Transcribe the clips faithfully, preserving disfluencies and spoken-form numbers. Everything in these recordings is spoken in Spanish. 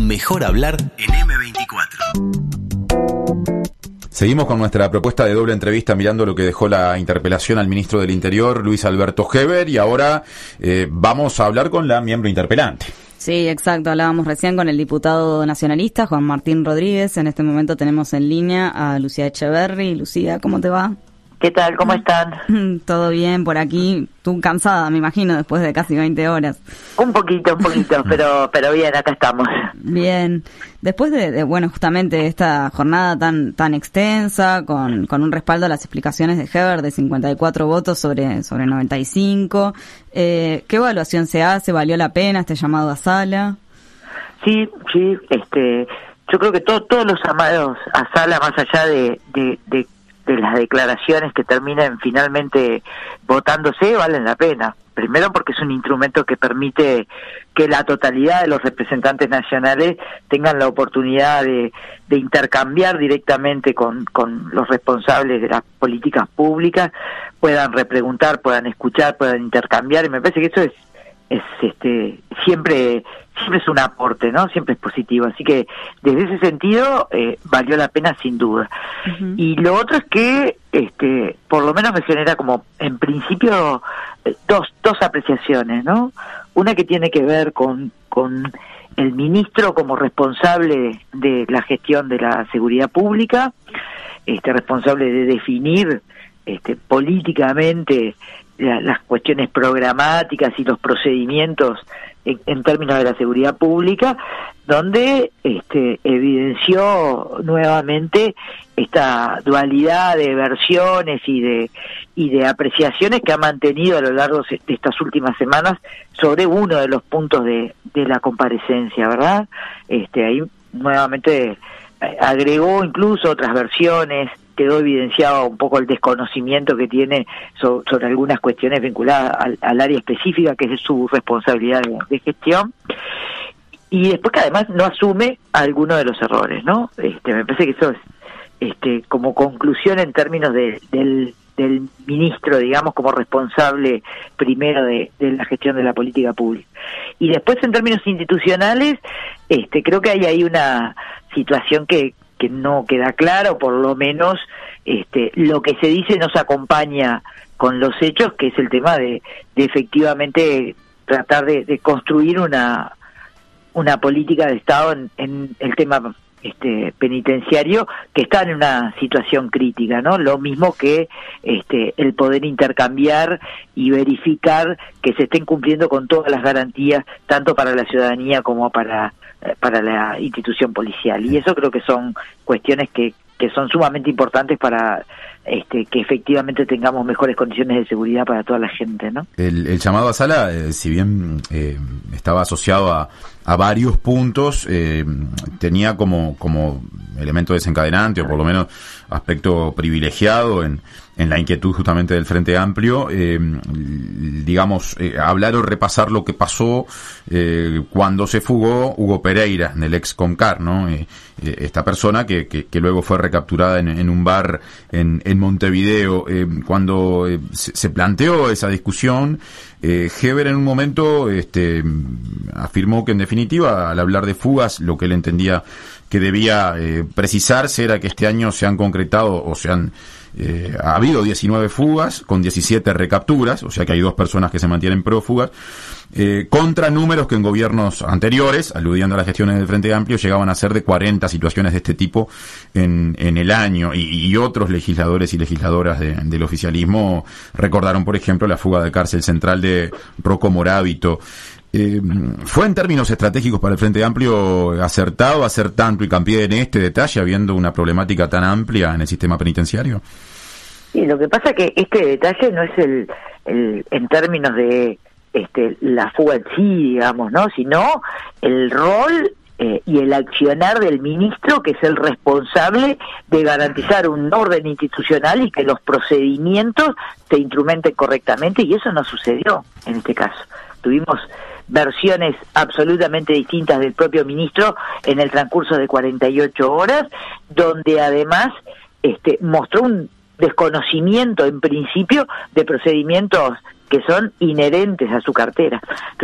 Mejor hablar en eme veinticuatro. Seguimos con nuestra propuesta de doble entrevista mirando lo que dejó la interpelación al ministro del Interior, Luis Alberto Heber, y ahora eh, vamos a hablar con la miembro interpelante. Sí, exacto. Hablábamos recién con el diputado nacionalista, Juan Martín Rodríguez. En este momento tenemos en línea a Lucía Echeverri. Lucía, ¿cómo te va? ¿Qué tal? ¿Cómo están? Todo bien por aquí. Tú cansada, me imagino, después de casi veinte horas. Un poquito, un poquito, pero pero bien, acá estamos. Bien. Después de, de bueno, justamente esta jornada tan tan extensa, con, con un respaldo a las explicaciones de Heber de cincuenta y cuatro votos sobre sobre noventa y cinco, eh, ¿qué evaluación se hace? ¿Valió la pena este llamado a sala? Sí, sí, este, yo creo que todo, todos los llamados a sala, más allá de, de, de de las declaraciones que terminen finalmente votándose, valen la pena. Primero porque es un instrumento que permite que la totalidad de los representantes nacionales tengan la oportunidad de, de intercambiar directamente con, con los responsables de las políticas públicas, puedan repreguntar, puedan escuchar, puedan intercambiar, y me parece que eso es es este siempre siempre es un aporte, ¿no? Siempre es positivo, así que desde ese sentido eh, valió la pena sin duda. Uh-huh. Y lo otro es que este por lo menos me genera como en principio eh, dos dos apreciaciones, ¿no? Una que tiene que ver con con el ministro como responsable de la gestión de la seguridad pública, este responsable de definir este políticamente La, las cuestiones programáticas y los procedimientos en, en términos de la seguridad pública, donde este, evidenció nuevamente esta dualidad de versiones y de y de apreciaciones que ha mantenido a lo largo de estas últimas semanas sobre uno de los puntos de, de la comparecencia, ¿verdad? Este, ahí nuevamente agregó incluso otras versiones, quedó evidenciado un poco el desconocimiento que tiene so, sobre algunas cuestiones vinculadas al, al área específica que es su responsabilidad de, de gestión, y después que además no asume alguno de los errores, ¿no? Este, me parece que eso es este, como conclusión en términos de, del, del ministro, digamos, como responsable primero de, de la gestión de la política pública. Y después en términos institucionales, este, creo que hay ahí una situación que que no queda clara, o por lo menos este lo que se dice no se acompaña con los hechos, que es el tema de, de efectivamente tratar de, de construir una una política de Estado en, en el tema este penitenciario, que está en una situación crítica, ¿no? Lo mismo que este el poder intercambiar y verificar que se estén cumpliendo con todas las garantías, tanto para la ciudadanía como para para la institución policial, y eso creo que son cuestiones que que son sumamente importantes para este que efectivamente tengamos mejores condiciones de seguridad para toda la gente, ¿no? El, el llamado a sala, eh, si bien eh, estaba asociado a, a varios puntos, eh, tenía como como elemento desencadenante, o por lo menos aspecto privilegiado en en la inquietud justamente del Frente Amplio, eh, digamos, eh, hablar o repasar lo que pasó eh, cuando se fugó Hugo Pereira, del ex Comcar, ¿no? Eh, eh, esta persona que, que, que luego fue recapturada en, en un bar en, en Montevideo. Eh, cuando eh, se, se planteó esa discusión, eh, Heber en un momento este, afirmó que en definitiva, al hablar de fugas, lo que él entendía que debía eh, precisarse era que este año se han concretado o se han Eh, ha habido diecinueve fugas con diecisiete recapturas, o sea que hay dos personas que se mantienen prófugas, eh, contra números que en gobiernos anteriores, aludiendo a las gestiones del Frente Amplio, llegaban a ser de cuarenta situaciones de este tipo en, en el año, y, y otros legisladores y legisladoras de, del oficialismo recordaron, por ejemplo, la fuga de cárcel central de Rocco Morábito. Eh, ¿Fue en términos estratégicos para el Frente Amplio acertado hacer tanto hincapié en este detalle, habiendo una problemática tan amplia en el sistema penitenciario? Sí, lo que pasa es que este detalle no es el, el en términos de este la fuga en sí, digamos, ¿no? Sino el rol eh, y el accionar del ministro, que es el responsable de garantizar un orden institucional y que los procedimientos se instrumenten correctamente, y eso no sucedió en este caso. Tuvimos versiones absolutamente distintas del propio ministro en el transcurso de cuarenta y ocho horas, donde además este mostró un desconocimiento en principio de procedimientos que son inherentes a su cartera. Entonces,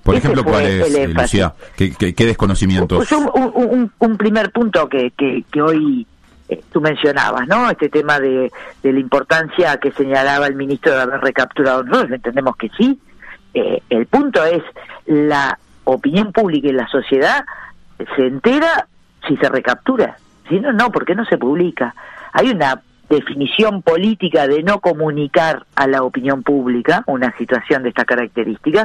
Por Ese ejemplo, ¿cuál es, eh, Lucía? ¿Qué, qué, qué desconocimientos? Pues un, un, un primer punto que, que, que hoy eh, tú mencionabas, ¿no? Este tema de, de la importancia que señalaba el ministro de haber recapturado. Nosotros entendemos que sí. Eh, el punto es, la opinión pública y la sociedad se entera si se recaptura. Si no, no, porque no se publica. Hay una definición política de no comunicar a la opinión pública una situación de estas características,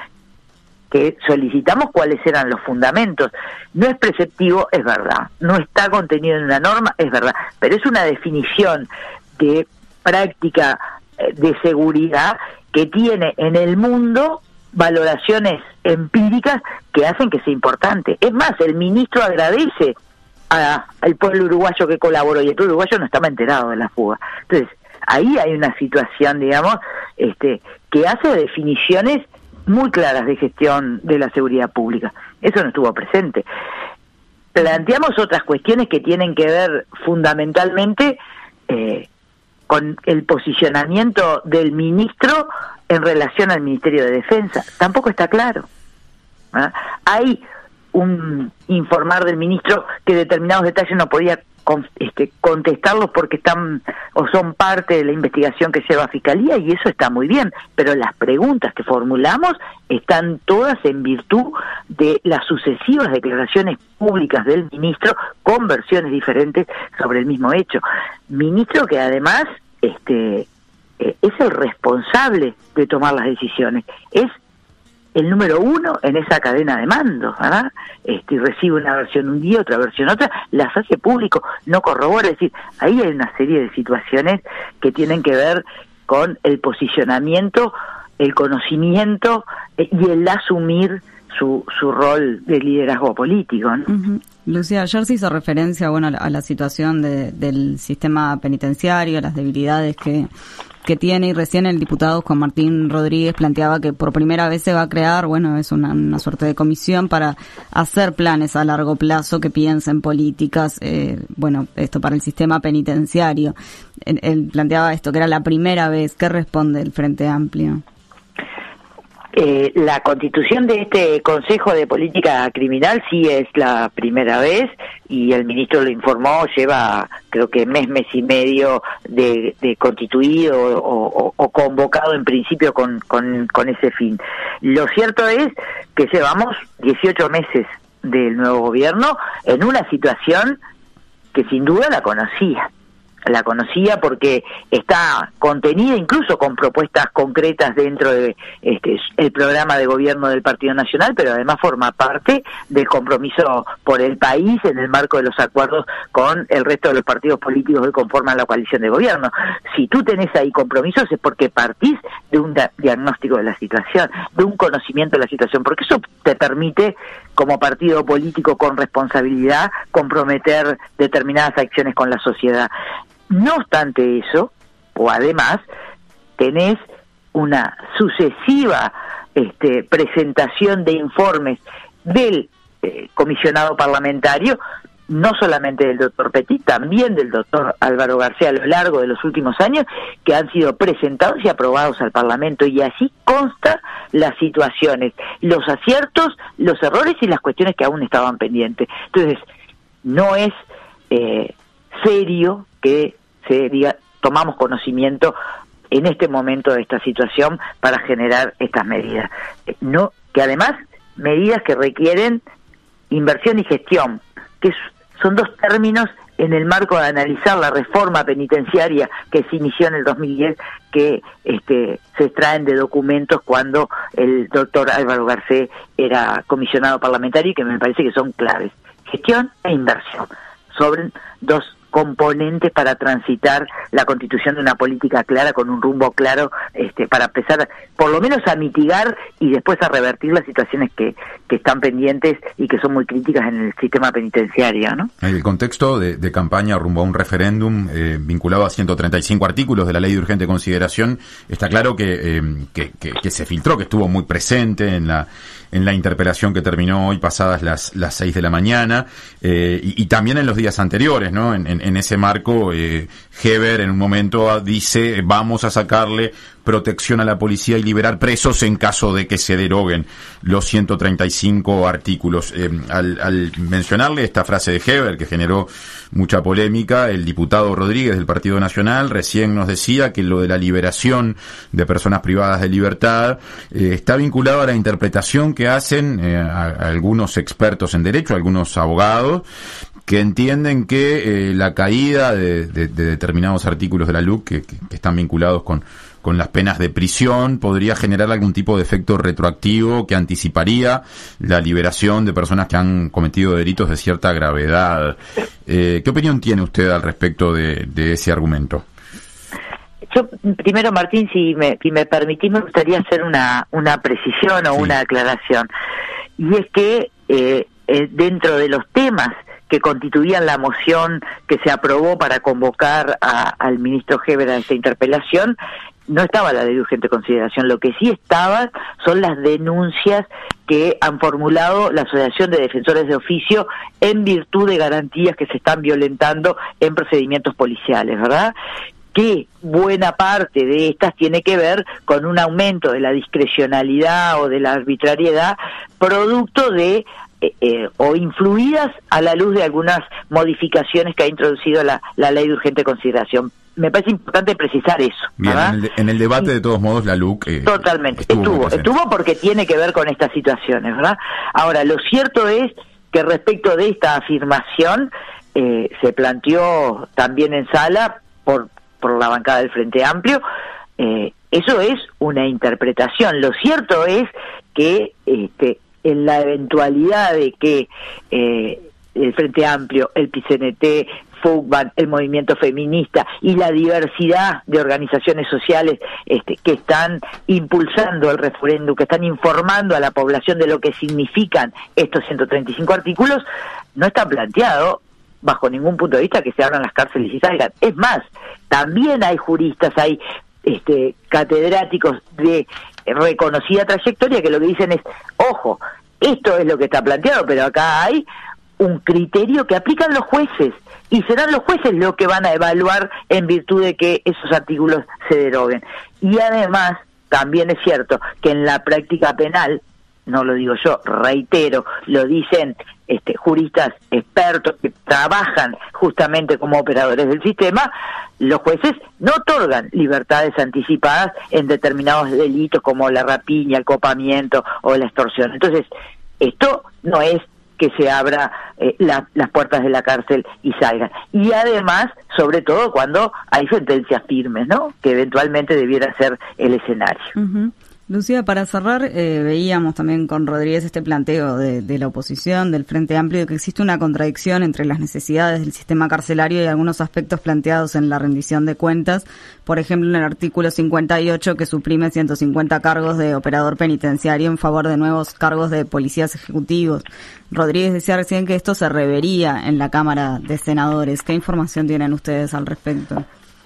que solicitamos cuáles eran los fundamentos. No es preceptivo, es verdad. No está contenido en una norma, es verdad. Pero es una definición de práctica de seguridad que tiene en el mundo valoraciones empíricas que hacen que sea importante. Es más, el ministro agradece a, al pueblo uruguayo que colaboró, y el pueblo uruguayo no estaba enterado de la fuga. Entonces, ahí hay una situación, digamos, este, que hace definiciones muy claras de gestión de la seguridad pública. Eso no estuvo presente. Planteamos otras cuestiones que tienen que ver fundamentalmente eh, con el posicionamiento del ministro en relación al Ministerio de Defensa. Tampoco está claro. ¿Ah? Hay un informar del ministro que determinados detalles no podía con, este, contestarlos porque están o son parte de la investigación que lleva a Fiscalía, y eso está muy bien, pero las preguntas que formulamos están todas en virtud de las sucesivas declaraciones públicas del ministro con versiones diferentes sobre el mismo hecho. Ministro que además este eh, es el responsable de tomar las decisiones, es el número uno en esa cadena de mando, ¿verdad? Este, y recibe una versión un día, otra versión otra, las hace público, no corrobora. Es decir, ahí hay una serie de situaciones que tienen que ver con el posicionamiento, el conocimiento eh, y el asumir su, su rol de liderazgo político, ¿no? Uh-huh. Lucía, ayer se hizo referencia, bueno, a la, a la situación de, del sistema penitenciario, las debilidades que que tiene, y recién el diputado Juan Martín Rodríguez planteaba que por primera vez se va a crear, bueno, es una, una suerte de comisión para hacer planes a largo plazo que piensen políticas, eh, bueno, esto para el sistema penitenciario. Él, él planteaba esto, que era la primera vez. ¿Qué responde el Frente Amplio? Eh, la constitución de este Consejo de Política Criminal sí es la primera vez, y el ministro lo informó, lleva creo que mes, mes y medio de, de constituido o, o, o convocado en principio con, con, con ese fin. Lo cierto es que llevamos dieciocho meses del nuevo gobierno en una situación que sin duda la conocía. La conocía porque está contenida incluso con propuestas concretas dentro de este el programa de gobierno del Partido Nacional, pero además forma parte del compromiso por el país en el marco de los acuerdos con el resto de los partidos políticos que conforman la coalición de gobierno. Si tú tenés ahí compromisos es porque partís de un diagnóstico de la situación, de un conocimiento de la situación, porque eso te permite, como partido político con responsabilidad, comprometer determinadas acciones con la sociedad. No obstante eso, o además, tenés una sucesiva este, presentación de informes del eh, comisionado parlamentario, no solamente del doctor Petit, también del doctor Álvaro García a lo largo de los últimos años, que han sido presentados y aprobados al Parlamento, y así consta las situaciones, los aciertos, los errores y las cuestiones que aún estaban pendientes. Entonces, no es eh, serio que se diga, tomamos conocimiento en este momento de esta situación para generar estas medidas. No, que además, medidas que requieren inversión y gestión, que son dos términos en el marco de analizar la reforma penitenciaria que se inició en el dos mil diez, que este, se extraen de documentos cuando el doctor Álvaro Garcés era comisionado parlamentario, y que me parece que son claves. Gestión e inversión. Sobren dos componentes para transitar la constitución de una política clara, con un rumbo claro, este, para empezar por lo menos a mitigar y después a revertir las situaciones que, que están pendientes y que son muy críticas en el sistema penitenciario, ¿no? En el contexto de, de campaña rumbo a un referéndum eh, vinculado a ciento treinta y cinco artículos de la Ley de Urgente Consideración, está claro que, eh, que, que, que se filtró, que estuvo muy presente en la en la interpelación que terminó hoy pasadas las las seis de la mañana, eh, y, y también en los días anteriores, ¿no? En, en en, en ese marco, eh, Heber en un momento dice, vamos a sacarle protección a la policía y liberar presos en caso de que se deroguen los ciento treinta y cinco artículos. Eh, al, al mencionarle esta frase de Heber, que generó mucha polémica, el diputado Rodríguez del Partido Nacional recién nos decía que lo de la liberación de personas privadas de libertad eh, está vinculado a la interpretación que hacen eh, a, a algunos expertos en derecho, algunos abogados, que entienden que eh, la caída de, de, de determinados artículos de la L U C que, que, que están vinculados con con las penas de prisión podría generar algún tipo de efecto retroactivo que anticiparía la liberación de personas que han cometido delitos de cierta gravedad. Eh, ¿Qué opinión tiene usted al respecto de, de ese argumento? Yo, primero, Martín, si me, si me permitís, me gustaría hacer una, una precisión o sí. una aclaración. Y es que eh, eh, dentro de los temas que constituían la moción que se aprobó para convocar a, al ministro Heber a esta interpelación, no estaba la ley de urgente consideración. Lo que sí estaba son las denuncias que han formulado la Asociación de Defensores de Oficio en virtud de garantías que se están violentando en procedimientos policiales, ¿verdad? Que buena parte de estas tiene que ver con un aumento de la discrecionalidad o de la arbitrariedad producto de Eh, eh, o influidas a la luz de algunas modificaciones que ha introducido la, la ley de urgente consideración. Me parece importante precisar eso. Bien, en el, en el debate, y, de todos modos, la L U C... Eh, totalmente, estuvo, estuvo, estuvo porque tiene que ver con estas situaciones, ¿verdad? Ahora, lo cierto es que respecto de esta afirmación, eh, se planteó también en sala por, por la bancada del Frente Amplio, eh, eso es una interpretación. Lo cierto es que... este en la eventualidad de que eh, el Frente Amplio, el P C N T, FUCBAN, el movimiento feminista y la diversidad de organizaciones sociales este, que están impulsando el referéndum, que están informando a la población de lo que significan estos ciento treinta y cinco artículos, no está planteado bajo ningún punto de vista que se abran las cárceles y salgan. Es más, también hay juristas, hay este, catedráticos de reconocida trayectoria que lo que dicen es, ojo, esto es lo que está planteado, pero acá hay un criterio que aplican los jueces y serán los jueces los que van a evaluar en virtud de que esos artículos se deroguen. Y además, también es cierto que en la práctica penal, no lo digo yo, reitero, lo dicen este, juristas expertos que trabajan justamente como operadores del sistema, los jueces no otorgan libertades anticipadas en determinados delitos como la rapiña, el copamiento o la extorsión. Entonces, esto no es que se abra eh, la, las puertas de la cárcel y salgan. Y además, sobre todo cuando hay sentencias firmes, ¿no? Que eventualmente debiera ser el escenario. Uh-huh. Lucía, para cerrar, eh, veíamos también con Rodríguez este planteo de, de la oposición, del Frente Amplio, de que existe una contradicción entre las necesidades del sistema carcelario y algunos aspectos planteados en la rendición de cuentas. Por ejemplo, en el artículo cincuenta y ocho, que suprime ciento cincuenta cargos de operador penitenciario en favor de nuevos cargos de policías ejecutivos. Rodríguez decía recién que esto se revería en la Cámara de Senadores. ¿Qué información tienen ustedes al respecto?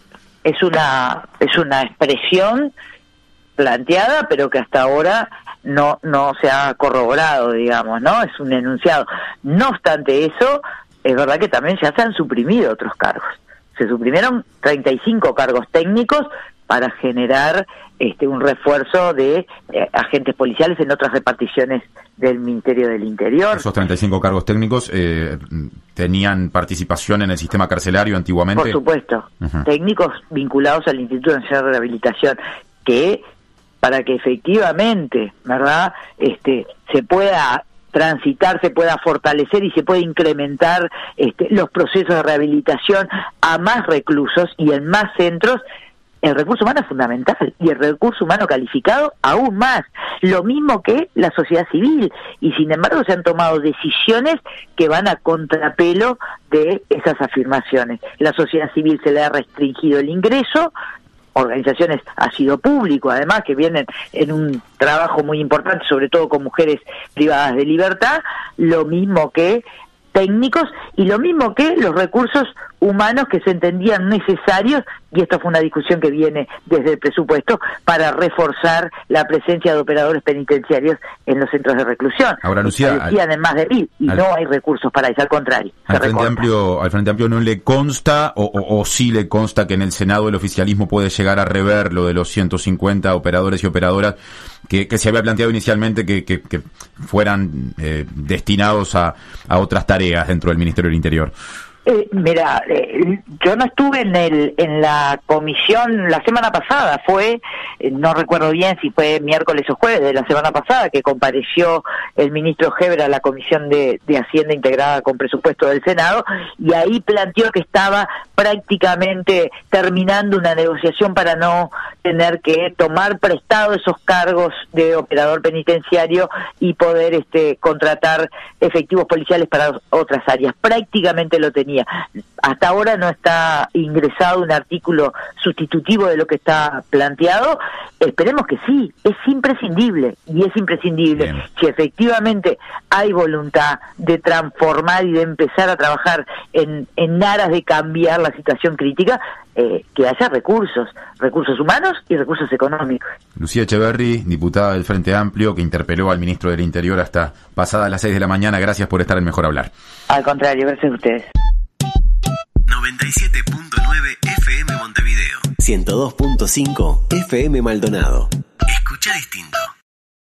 Es una, es una expresión planteada, pero que hasta ahora no no se ha corroborado, digamos, ¿no? Es un enunciado. No obstante eso, es verdad que también ya se han suprimido otros cargos. Se suprimieron treinta y cinco cargos técnicos para generar este un refuerzo de eh, agentes policiales en otras reparticiones del Ministerio del Interior. ¿Esos treinta y cinco cargos técnicos eh, tenían participación en el sistema carcelario antiguamente? Por supuesto. Uh-huh. Técnicos vinculados al Instituto Nacional de Rehabilitación, que para que efectivamente, ¿verdad?, este se pueda transitar, se pueda fortalecer y se pueda incrementar este, los procesos de rehabilitación a más reclusos y en más centros. El recurso humano es fundamental y el recurso humano calificado aún más, lo mismo que la sociedad civil, y sin embargo se han tomado decisiones que van a contrapelo de esas afirmaciones. La sociedad civil se le ha restringido el ingreso, organizaciones ha sido público, además, que vienen en un trabajo muy importante, sobre todo con mujeres privadas de libertad, lo mismo que técnicos y lo mismo que los recursos humanos que se entendían necesarios, y esto fue una discusión que viene desde el presupuesto, para reforzar la presencia de operadores penitenciarios en los centros de reclusión. Ahora, Lucía, decían en más de mil, y al, no hay recursos para eso, al contrario. Al Frente Amplio, al Frente Amplio no le consta, o, o, o sí le consta, que en el Senado el oficialismo puede llegar a rever lo de los ciento cincuenta operadores y operadoras que, que se había planteado inicialmente que, que, que fueran eh, destinados a, a otras tareas dentro del Ministerio del Interior. Eh, mira, eh, yo no estuve en el en la comisión la semana pasada, fue, eh, no recuerdo bien si fue miércoles o jueves de la semana pasada, que compareció el ministro Heber a la comisión de, de Hacienda integrada con presupuesto del Senado, y ahí planteó que estaba prácticamente terminando una negociación para no tener que tomar prestado esos cargos de operador penitenciario y poder este contratar efectivos policiales para otras áreas. Prácticamente lo tenía. Hasta ahora no está ingresado un artículo sustitutivo de lo que está planteado. Esperemos que sí, es imprescindible, y es imprescindible. Bien. Si efectivamente hay voluntad de transformar y de empezar a trabajar en, en aras de cambiar la situación crítica, eh, que haya recursos, recursos humanos y recursos económicos. Lucía Echeverri, diputada del Frente Amplio, que interpeló al ministro del Interior hasta pasadas las seis de la mañana. Gracias por estar en Mejor Hablar. Al contrario, gracias a ustedes. noventa y siete punto nueve F M Montevideo. ciento dos punto cinco F M Maldonado. Escucha distinto.